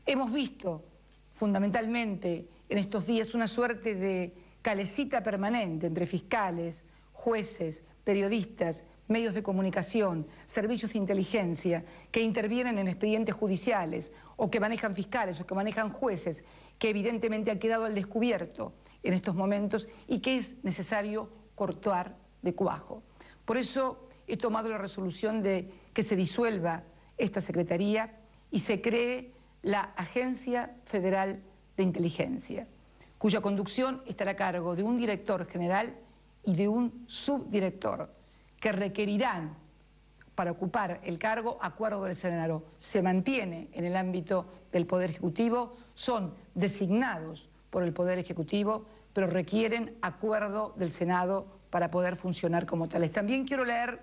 Hemos visto fundamentalmente en estos días una suerte de calecita permanente entre fiscales, jueces, periodistas, medios de comunicación, servicios de inteligencia que intervienen en expedientes judiciales o que manejan fiscales o que manejan jueces, que evidentemente han quedado al descubierto en estos momentos y que es necesario cortar de cuajo. Por eso he tomado la resolución de que se disuelva esta Secretaría y se cree la Agencia Federal de Inteligencia, cuya conducción estará a cargo de un director general y de un subdirector, que requerirán para ocupar el cargo acuerdo del Senado. Se mantiene en el ámbito del Poder Ejecutivo, son designados por el Poder Ejecutivo, pero requieren acuerdo del Senado para poder funcionar como tales. También quiero leer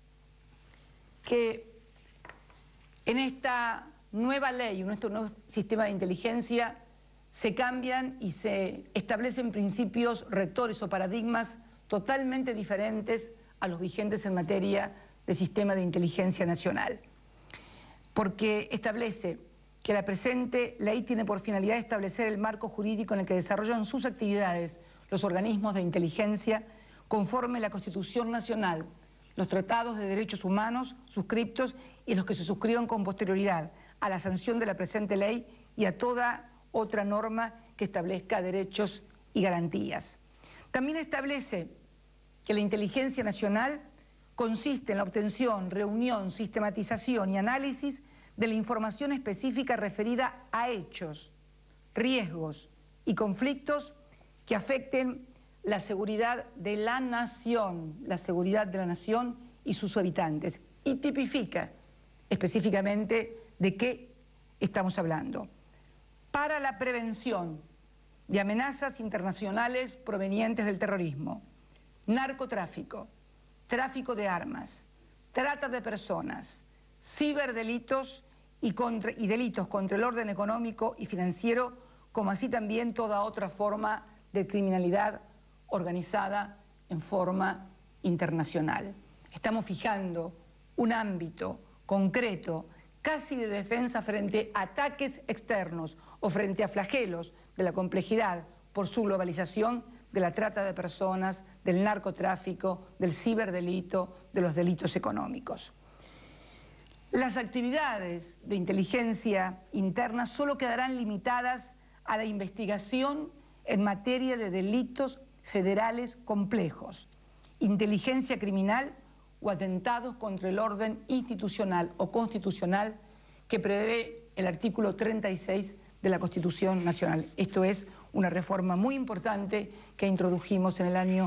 que en esta nueva ley, en nuestro nuevo sistema de inteligencia, se cambian y se establecen principios rectores o paradigmas totalmente diferentes a los vigentes en materia de sistema de inteligencia nacional, porque establece que la presente ley tiene por finalidad establecer el marco jurídico en el que desarrollan sus actividades los organismos de inteligencia conforme la Constitución Nacional, los tratados de derechos humanos suscriptos y los que se suscriban con posterioridad a la sanción de la presente ley y a toda otra norma que establezca derechos y garantías. También establece que la inteligencia nacional consiste en la obtención, reunión, sistematización y análisis de la información específica referida a hechos, riesgos y conflictos que afecten la seguridad de la nación y sus habitantes, y tipifica específicamente de qué estamos hablando. Para la prevención de amenazas internacionales provenientes del terrorismo, narcotráfico, tráfico de armas, trata de personas, ciberdelitos y delitos contra el orden económico y financiero, como así también toda otra forma de criminalidad organizada en forma internacional. Estamos fijando un ámbito concreto, casi de defensa frente a ataques externos o frente a flagelos de la complejidad por su globalización, de la trata de personas, del narcotráfico, del ciberdelito, de los delitos económicos. Las actividades de inteligencia interna solo quedarán limitadas a la investigación en materia de delitos federales complejos, inteligencia criminal o atentados contra el orden institucional o constitucional que prevé el artículo 36 de la Constitución Nacional. Esto es una reforma muy importante que introdujimos en el año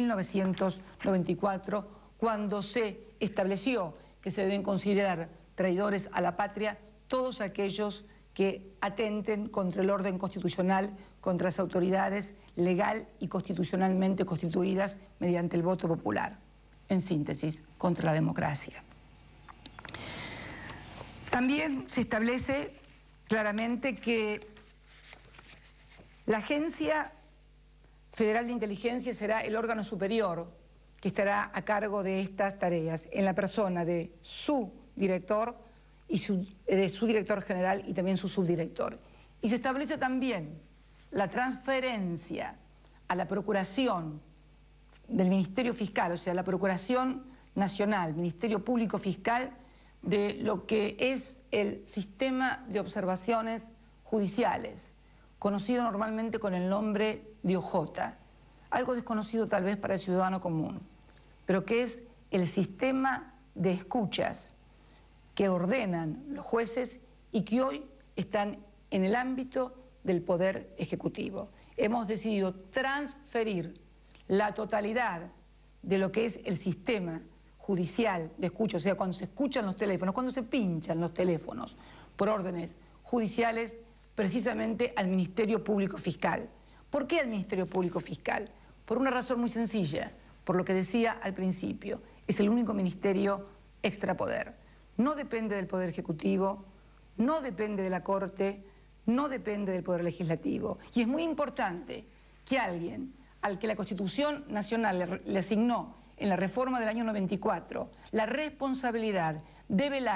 1994, cuando se estableció que se deben considerar traidores a la patria todos aquellos que atenten contra el orden constitucional, contra las autoridades legal y constitucionalmente constituidas mediante el voto popular. En síntesis, contra la democracia. También se establece claramente que la Agencia Federal de Inteligencia será el órgano superior que estará a cargo de estas tareas, en la persona de su director y de su director general y también su subdirector. Y se establece también la transferencia a la Procuración del Ministerio Fiscal, o sea, la Procuración Nacional, Ministerio Público Fiscal, de lo que es el sistema de observaciones judiciales, conocido normalmente con el nombre de OJ, algo desconocido tal vez para el ciudadano común, pero que es el sistema de escuchas que ordenan los jueces y que hoy están en el ámbito del Poder Ejecutivo. Hemos decidido transferir la totalidad de lo que es el sistema judicial de escucha, o sea, cuando se escuchan los teléfonos, cuando se pinchan los teléfonos por órdenes judiciales, precisamente al Ministerio Público Fiscal. ¿Por qué al Ministerio Público Fiscal? Por una razón muy sencilla, por lo que decía al principio, es el único ministerio extrapoder. No depende del Poder Ejecutivo, no depende de la Corte, no depende del Poder Legislativo. Y es muy importante que alguien al que la Constitución Nacional le asignó en la reforma del año 94 la responsabilidad de velar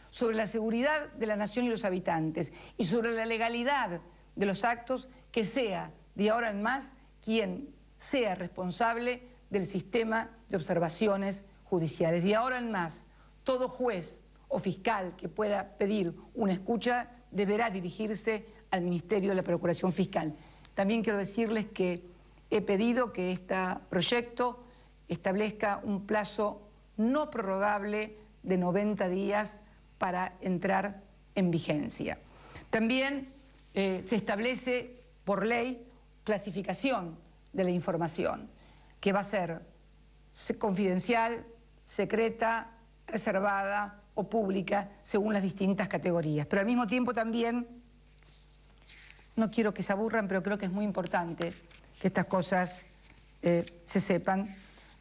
sobre la seguridad de la nación y los habitantes y sobre la legalidad de los actos, que sea de ahora en más quien sea responsable del sistema de observaciones judiciales. De ahora en más, todo juez o fiscal que pueda pedir una escucha deberá dirigirse al Ministerio de la Procuración Fiscal. También quiero decirles que he pedido que este proyecto establezca un plazo no prorrogable de 90 días para entrar en vigencia. También se establece por ley clasificación de la información, que va a ser confidencial, secreta, reservada o pública, según las distintas categorías. Pero al mismo tiempo también, no quiero que se aburran, pero creo que es muy importante que estas cosas se sepan.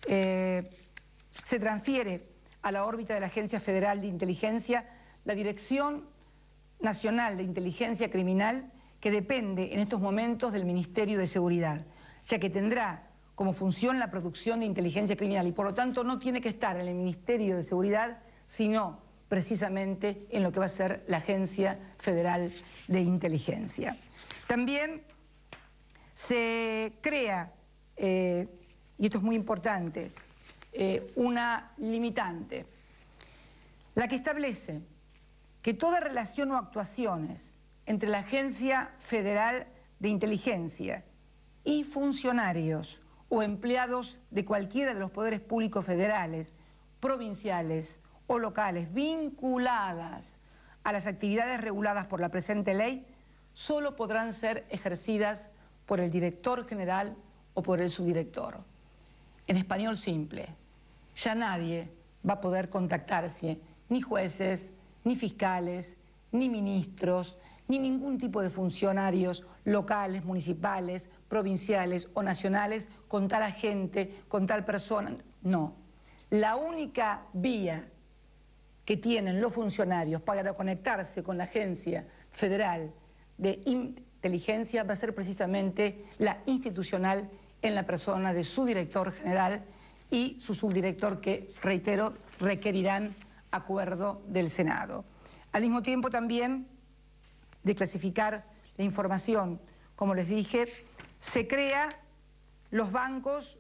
Se transfiere a la órbita de la Agencia Federal de Inteligencia la Dirección Nacional de Inteligencia Criminal, que depende en estos momentos del Ministerio de Seguridad, ya que tendrá como función la producción de inteligencia criminal y por lo tanto no tiene que estar en el Ministerio de Seguridad, sino precisamente en lo que va a ser la Agencia Federal de Inteligencia. También se crea, y esto es muy importante, una limitante, la que establece que toda relación o actuaciones entre la Agencia Federal de Inteligencia y funcionarios o empleados de cualquiera de los poderes públicos federales, provinciales o locales vinculadas a las actividades reguladas por la presente ley, solo podrán ser ejercidas por el director general o por el subdirector. En español simple, ya nadie va a poder contactarse, ni jueces, ni fiscales, ni ministros, ni ningún tipo de funcionarios locales, municipales, provinciales o nacionales con tal agente, con tal persona. No. La única vía que tienen los funcionarios para conectarse con la Agencia Federal de Inteligencia va a ser precisamente la institucional en la persona de su director general y su subdirector, que, reitero, requerirán acuerdo del Senado. Al mismo tiempo también de clasificar la información, como les dije, se crean los bancos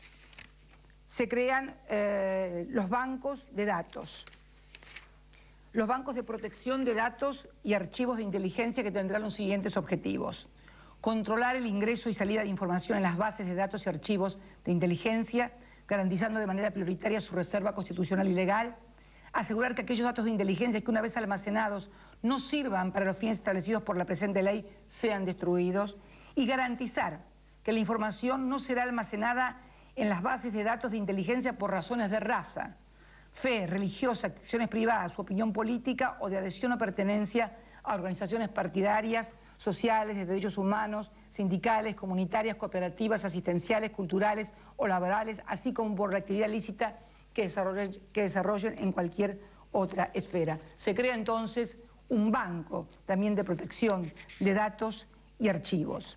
de datos, los bancos de protección de datos y archivos de inteligencia, que tendrán los siguientes objetivos: controlar el ingreso y salida de información en las bases de datos y archivos de inteligencia, garantizando de manera prioritaria su reserva constitucional y legal; asegurar que aquellos datos de inteligencia que una vez almacenados no sirvan para los fines establecidos por la presente ley sean destruidos; y garantizar que la información no será almacenada en las bases de datos de inteligencia por razones de raza, fe religiosa, acciones privadas, su opinión política o de adhesión o pertenencia a organizaciones partidarias, sociales, de derechos humanos, sindicales, comunitarias, cooperativas, asistenciales, culturales o laborales, así como por la actividad lícita que desarrollen en cualquier otra esfera. Se crea entonces un banco también de protección de datos y archivos.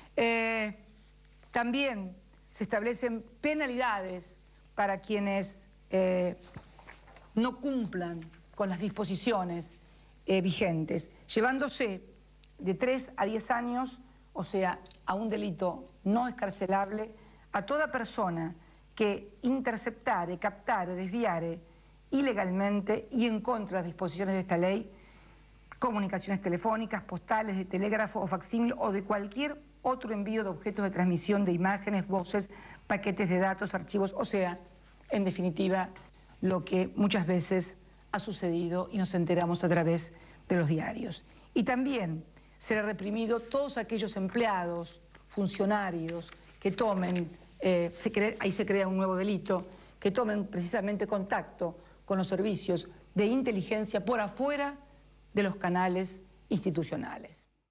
También se establecen penalidades para quienes no cumplan con las disposiciones vigentes, llevándose de 3 a 10 años, o sea, a un delito no excarcelable, a toda persona que interceptare, captare, desviare ilegalmente y en contra de las disposiciones de esta ley comunicaciones telefónicas, postales, de telégrafo o facsímil o de cualquier otro envío de objetos de transmisión de imágenes, voces, paquetes de datos, archivos, o sea, en definitiva, lo que muchas veces ha sucedido y nos enteramos a través de los diarios. Y también será reprimido todos aquellos empleados, funcionarios que tomen, ahí se crea un nuevo delito, que tomen precisamente contacto con los servicios de inteligencia por afuera de los canales institucionales.